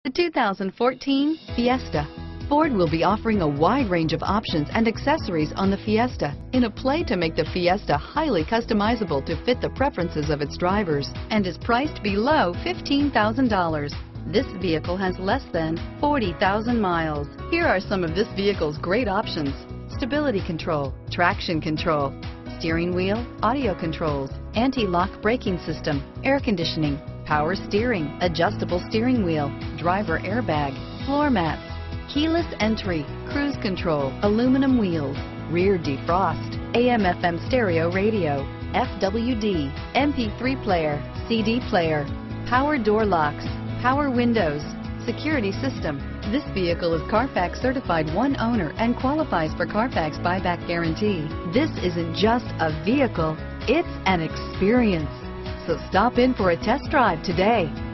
The 2014 Fiesta. Ford will be offering a wide range of options and accessories on the Fiesta in a play to make the Fiesta highly customizable to fit the preferences of its drivers and is priced below $15,000. This vehicle has less than 40,000 miles. Here are some of this vehicle's great options: stability control, traction control, steering wheel audio controls, anti-lock braking system, air conditioning, power steering, adjustable steering wheel, driver airbag, floor mats, keyless entry, cruise control, aluminum wheels, rear defrost, AM/FM stereo radio, FWD, MP3 player, CD player, power door locks, power windows, security system. This vehicle is Carfax certified one owner and qualifies for Carfax buyback guarantee. This isn't just a vehicle, it's an experience. So stop in for a test drive today.